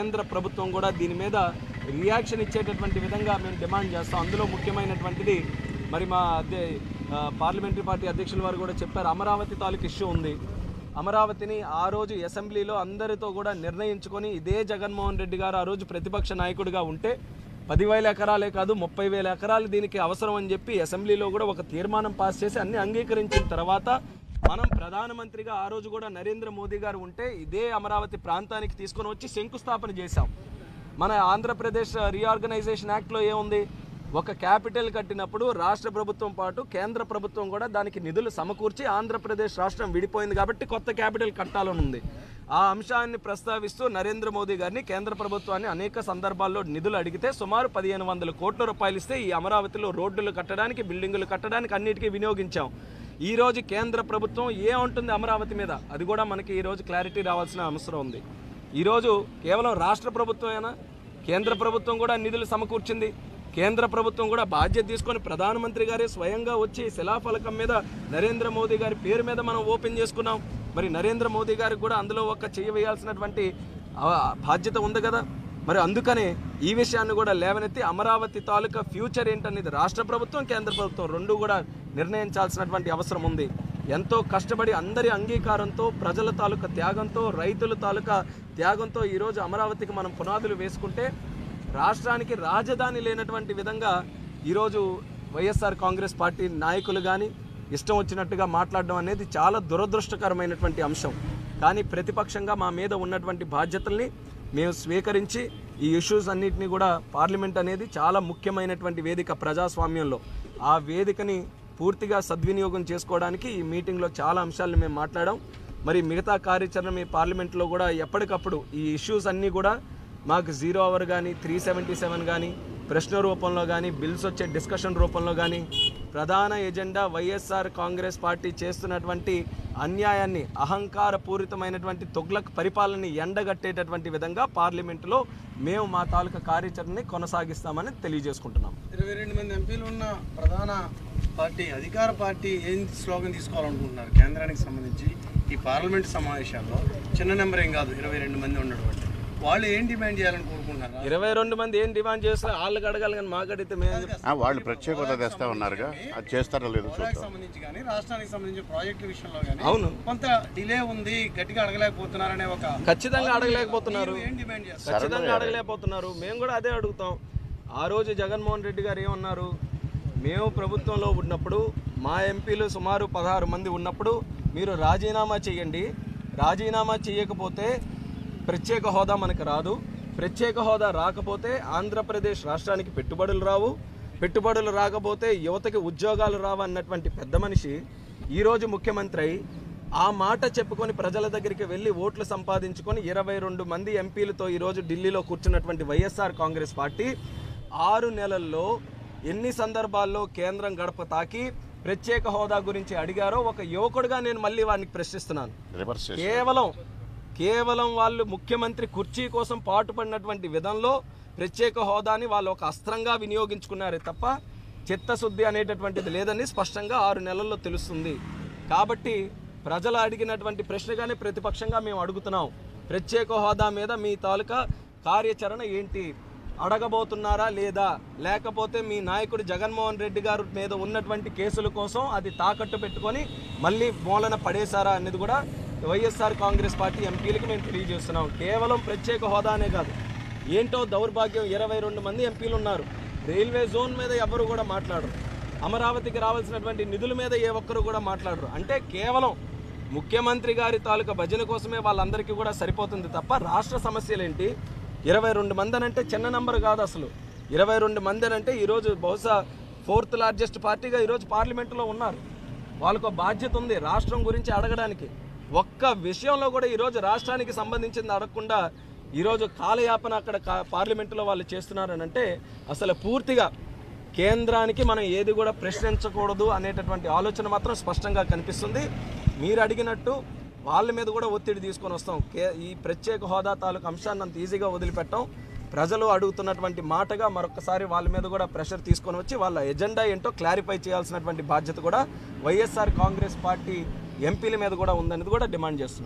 కేంద్ర ప్రభుత్వం కూడా దీని మీద రియాక్షన్ ఇచ్చేటటువంటి విధంగా మేము డిమాండ్ చేస్తాం. అందులో ముఖ్యమైనటువంటిది మరి మా పార్లమెంటరీ పార్టీ అధ్యక్షుల వారు కూడా చెప్పారు, అమరావతి తాలూకు ఇష్యూ ఉంది. అమరావతిని ఆ రోజు అసెంబ్లీలో అందరితో కూడా నిర్ణయించుకొని ఇదే జగన్మోహన్ రెడ్డి గారు ఆ రోజు ప్రతిపక్ష నాయకుడిగా ఉంటే 10,000 ఎకరాలే కాదు 30,000 ఎకరాలు దీనికి అవసరం అని చెప్పి అసెంబ్లీలో కూడా ఒక తీర్మానం పాస్ చేసి అన్ని అంగీకరించిన తర్వాత మనం ప్రధానమంత్రిగా ఆ రోజు కూడా నరేంద్ర మోదీ గారు ఉంటే ఇదే అమరావతి ప్రాంతానికి తీసుకొని వచ్చి శంకుస్థాపన చేశాం. మన ఆంధ్రప్రదేశ్ రీఆర్గనైజేషన్ యాక్ట్లో ఏముంది, ఒక క్యాపిటల్ కట్టినప్పుడు రాష్ట్ర ప్రభుత్వం పాటు కేంద్ర ప్రభుత్వం కూడా దానికి నిధులు సమకూర్చి ఆంధ్రప్రదేశ్ రాష్ట్రం విడిపోయింది కాబట్టి కొత్త క్యాపిటల్ కట్టాలని ఉంది. ఆ అంశాన్ని ప్రస్తావిస్తూ నరేంద్ర మోదీ గారిని కేంద్ర ప్రభుత్వాన్ని అనేక సందర్భాల్లో నిధులు అడిగితే సుమారు 1,500 కోట్ల రూపాయలు ఇస్తే ఈ అమరావతిలో రోడ్లు కట్టడానికి, బిల్డింగులు కట్టడానికి అన్నిటికీ వినియోగించాం. ఈరోజు కేంద్ర ప్రభుత్వం ఏముంటుంది అమరావతి మీద, అది కూడా మనకి ఈరోజు క్లారిటీ రావాల్సిన అవసరం ఉంది. ఈరోజు కేవలం రాష్ట్ర ప్రభుత్వమేనా, కేంద్ర ప్రభుత్వం కూడా నిధులు సమకూర్చింది. కేంద్ర ప్రభుత్వం కూడా బాధ్యత తీసుకొని ప్రధానమంత్రి గారే స్వయంగా వచ్చి శిలాఫలకం మీద నరేంద్ర మోదీ గారి పేరు మీద మనం ఓపెన్ చేసుకున్నాం. మరి నరేంద్ర మోదీ గారికి కూడా అందులో ఒక చేయవేయాల్సినటువంటి బాధ్యత ఉంది కదా. మరి అందుకనే ఈ విషయాన్ని కూడా లేవనెత్తి అమరావతి తాలూకా ఫ్యూచర్ ఏంటనేది రాష్ట్ర ప్రభుత్వం, కేంద్ర ప్రభుత్వం రెండు కూడా నిర్ణయించాల్సినటువంటి అవసరం ఉంది. ఎంతో కష్టపడి అందరి అంగీకారంతో, ప్రజల తాలూకా త్యాగంతో, రైతుల తాలూకా త్యాగంతో ఈరోజు అమరావతికి మనం పునాదులు వేసుకుంటే రాష్ట్రానికి రాజధాని లేనటువంటి విధంగా ఈరోజు వైఎస్ఆర్ కాంగ్రెస్ పార్టీ నాయకులు కానీ ఇష్టం వచ్చినట్టుగా మాట్లాడడం అనేది చాలా దురదృష్టకరమైనటువంటి అంశం. కానీ ప్రతిపక్షంగా మా మీద ఉన్నటువంటి బాధ్యతల్ని మేము స్వీకరించి ఈ ఇష్యూస్ అన్నింటినీ కూడా పార్లమెంట్ అనేది చాలా ముఖ్యమైనటువంటి వేదిక ప్రజాస్వామ్యంలో, ఆ వేదికని పూర్తిగా సద్వినియోగం చేసుకోవడానికి ఈ మీటింగ్లో చాలా అంశాలను మేము మాట్లాడాం. మరి మిగతా కార్యాచరణ మీ పార్లమెంట్లో కూడా ఎప్పటికప్పుడు ఈ ఇష్యూస్ అన్నీ కూడా మాకు 0 అవర్ కానీ 377 కానీ ప్రశ్న రూపంలో కానీ బిల్స్ వచ్చే డిస్కషన్ రూపంలో కానీ ప్రధాన ఎజెండా వైఎస్ఆర్ కాంగ్రెస్ పార్టీ చేస్తున్నటువంటి అన్యాయాన్ని, అహంకారపూరితమైనటువంటి తొగ్లక్ పరిపాలనని ఎండగట్టేటటువంటి విధంగా పార్లమెంటులో మేము మా తాలూకా కార్యాచరణని కొనసాగిస్తామని తెలియజేసుకుంటున్నాం. 22 మంది ఎంపీలు ఉన్న ప్రధాన పార్టీ, అధికార పార్టీ ఏం స్లోగన్ తీసుకోవాలనుకుంటున్నారు కేంద్రానికి సంబంధించి ఈ పార్లమెంట్ సమావేశాల్లో? చిన్న నెంబర్ ఏం కాదు, 22 మంది ఉండడం. వాళ్ళు ఏం డిమాండ్ చేయాలని కోరుకుంటున్నారు? 22 మంది ఏం డిమాండ్ చేస్తే వాళ్ళకి అడగాలి కానీ మాకు అడిగితే వాళ్ళు ప్రత్యేక హోదా తెస్తా ఉన్నారుగా, అది చేస్తారో లేదో సంబంధించి కానీ రాష్ట్రానికి సంబంధించిన ప్రాజెక్టుల విషయంలో కానీ అవును కొంత డిలే ఉంది, గట్టిగా అడగలేకపోతున్నారనే ఒక ఖచ్చితంగా అడగలేకపోతున్నారు, ఏం డిమాండ్ చేస్తారు? ఖచ్చితంగా అడగలేకపోతున్నారు. మేము కూడా అదే అడుగుతాం. ఆ రోజు జగన్మోహన్ రెడ్డి గారు ఏమన్నారు, మేము ప్రభుత్వంలో ఉన్నప్పుడు మా ఎంపీలు సుమారు 16 మంది ఉన్నప్పుడు మీరు రాజీనామా చేయండి, రాజీనామా చేయకపోతే ప్రత్యేక హోదా మనకు రాదు, ప్రత్యేక హోదా రాకపోతే ఆంధ్రప్రదేశ్ రాష్ట్రానికి పెట్టుబడులు రావు, పెట్టుబడులు రాకపోతే యువతకి ఉద్యోగాలు రావు అన్నటువంటి పెద్ద మనిషి ఈరోజు ముఖ్యమంత్రి అయి ఆ మాట చెప్పుకొని ప్రజల దగ్గరికి వెళ్ళి ఓట్లు సంపాదించుకొని 22 మంది ఎంపీలతో ఈరోజు ఢిల్లీలో కూర్చున్నటువంటి వైఎస్ఆర్ కాంగ్రెస్ పార్టీ 6 నెలల్లో ఎన్ని సందర్భాల్లో కేంద్రం గడప తాకి ప్రత్యేక హోదా గురించి అడిగారో ఒక యువకుడిగా నేను మళ్ళీ వారికి ప్రశ్నిస్తున్నాను. కేవలం వాళ్ళు ముఖ్యమంత్రి కుర్చీ కోసం పాటుపడినటువంటి విధంలో ప్రత్యేక హోదాని వాళ్ళు ఒక అస్త్రంగా వినియోగించుకున్నారే తప్ప చిత్తశుద్ధి అనేటటువంటిది లేదని స్పష్టంగా 6 నెలల్లో తెలుస్తుంది. కాబట్టి ప్రజలు అడిగినటువంటి ప్రశ్నగానే ప్రతిపక్షంగా మేము అడుగుతున్నాం, ప్రత్యేక హోదా మీద మీ తాలూకా కార్యాచరణ ఏంటి, అడగబోతున్నారా లేదా, లేకపోతే మీ నాయకుడు జగన్మోహన్ రెడ్డి గారి మీద ఉన్నటువంటి కేసుల కోసం అది తాకట్టు పెట్టుకొని మళ్ళీ మూలన పడేశారా అనేది కూడా వైఎస్ఆర్ కాంగ్రెస్ పార్టీ ఎంపీలకు మేము తెలియజేస్తున్నాం. కేవలం ప్రత్యేక హోదానే కాదు, ఏంటో దౌర్భాగ్యం 22 మంది ఎంపీలు ఉన్నారు, రైల్వే జోన్ మీద ఎవరు కూడా మాట్లాడరు, అమరావతికి రావాల్సినటువంటి నిధుల మీద ఏ ఒక్కరు కూడా మాట్లాడరు. అంటే కేవలం ముఖ్యమంత్రి గారి తాలూకా భజన కోసమే వాళ్ళందరికీ కూడా సరిపోతుంది తప్ప రాష్ట్ర సమస్యలు ఏంటి? 22 మంది అనంటే చిన్న నెంబర్ కాదు అసలు. 22 మంది అనంటే ఈరోజు బహుశా 4th లార్జెస్ట్ పార్టీగా ఈరోజు పార్లమెంటులో ఉన్నారు. వాళ్ళకు బాధ్యత ఉంది రాష్ట్రం గురించి అడగడానికి. ఒక్క విషయంలో కూడా ఈరోజు రాష్ట్రానికి సంబంధించింది అడగకుండా ఈరోజు కాలయాపన అక్కడ పార్లమెంటులో వాళ్ళు చేస్తున్నారనంటే అసలు పూర్తిగా కేంద్రానికి మనం ఏది కూడా ప్రశ్నించకూడదు అనేటటువంటి ఆలోచన మాత్రం స్పష్టంగా కనిపిస్తుంది. మీరు అడిగినట్టు వాళ్ళ మీద కూడా ఒత్తిడి తీసుకొని వస్తాం. ఈ ప్రత్యేక హోదా తాలూకు అంశాన్ని అంత ఈజీగా వదిలిపెట్టాం. ప్రజలు అడుగుతున్నటువంటి మాటగా మరొకసారి వాళ్ళ మీద కూడా ప్రెషర్ తీసుకొని వచ్చి వాళ్ళ ఎజెండా ఏంటో క్లారిఫై చేయాల్సినటువంటి బాధ్యత కూడా వైఎస్ఆర్ కాంగ్రెస్ పార్టీ ఎంపీల మీద కూడా ఉందనేది కూడా డిమాండ్ చేస్తున్నాం.